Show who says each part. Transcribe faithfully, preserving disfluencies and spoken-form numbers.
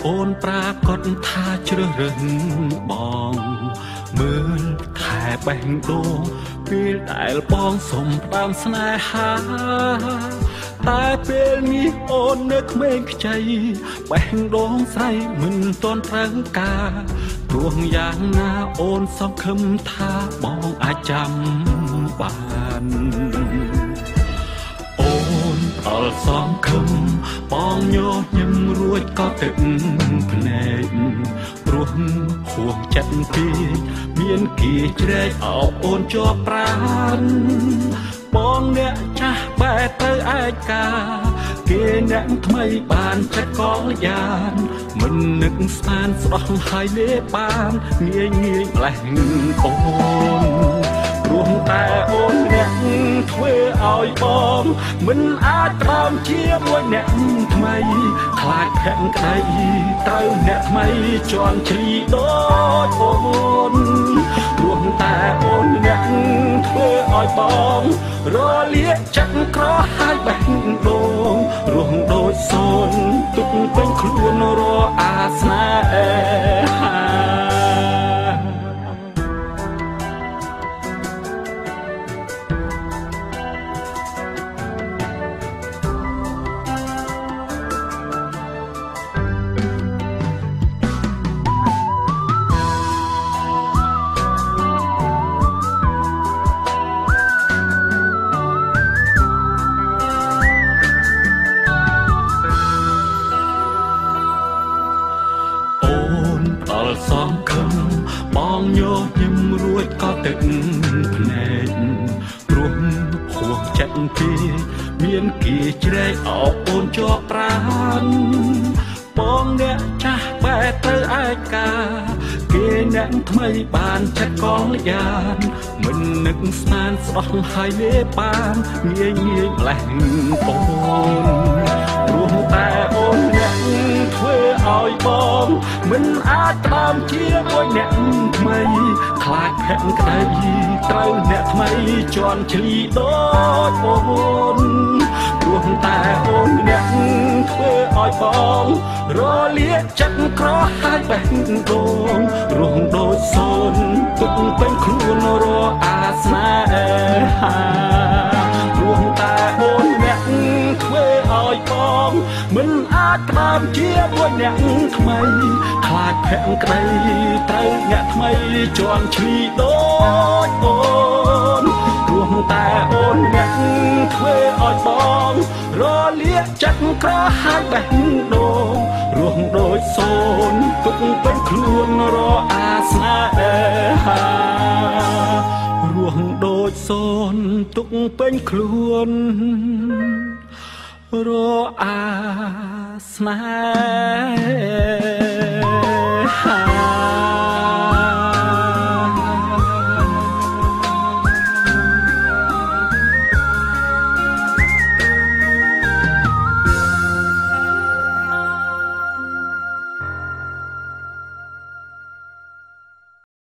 Speaker 1: អូនប្រាកដថាជ្រើសរើសបងមើលខែបេះដូងពេលដែលបងសុំផ្ដាំស្នេហាតែពេលនេះអូននៅក្មេងខ្ចីបេះដូងស្រីមិនទាន់ត្រូវការព្រោះយ៉ាងណាអូនសង្ឃឹមថាបងអាចចាំបានអូនអល់សងខឹមបងញញឹមរួចក៏ទឹកភ្នែកព្រោះហួងចិត្តពេកមានគៀជ្រែកអោបអូនជាប់ប្រាណបងអ្នកចាស់បែរទៅឯកាគេអ្នកថ្មីបានចិត្តកលយានមិននឹកស្មានស្ដោះហើយលេបានងាយងាយម្លេះអូនព្រោះតែអូនអ្នកធ្វើឲ្យបងមិនអាចត្រាំជាមួយអ្នកថ្មីខ្លាចភ័ក្រក្តីត្រូវអ្នកថ្មីជន់ឈ្លីដូចអូនព្រោះតែអូនអ្នកធ្វើឲ្យបងរលាកចិត្តក្រហើយបេះដូងរស់ដូចសូនទុកពេញខ្លួនរអាស្នេហាសងខឹមបងញញឹមរួចក៏ទឹកភ្នែកព្រោះហួងចិត្តពេកមានគៀជ្រែកអោបអូនជាប់ប្រាណបងអ្នកចាស់បែរទៅឯកាគេអ្នកថ្មីបានចិត្តកលយានមិននឹកស្មានស្ដោះហើយលេបានងាយងាយម្លេះអូនព្រោះតែអូនអ្នកធ្វើឲ្យបងមិនអាចត្រាំជាមួយអ្នកថ្មីខ្លាចភ័ក្រក្តីត្រូវអ្នកថ្មីជន់ឈ្លីដូចអូនព្រោះតែអូនអ្នកធ្វើឲ្យបងរលាកចិត្តក្រហើយបេះដូងរស់ដូចសូនទុកពេញខ្លួនរអាស្នេហាព្រោះតែអូនអ្នកធ្វើឲ្យបងមិនអាចត្រាំជាមួយអ្នកថ្មីខ្លាចភ័ក្រក្តីត្រូវអ្នកថ្មីជន់ឈ្លីដូចអូនព្រោះតែអូនអ្នកធ្វើឲ្យបងរលាកចិត្តក្រហើយបេះដូងរស់ដូចសូនទុកពេញខ្លួនរអាស្នេហារស់ដូចសូនទុកពេញខ្លួនរអាស្នេ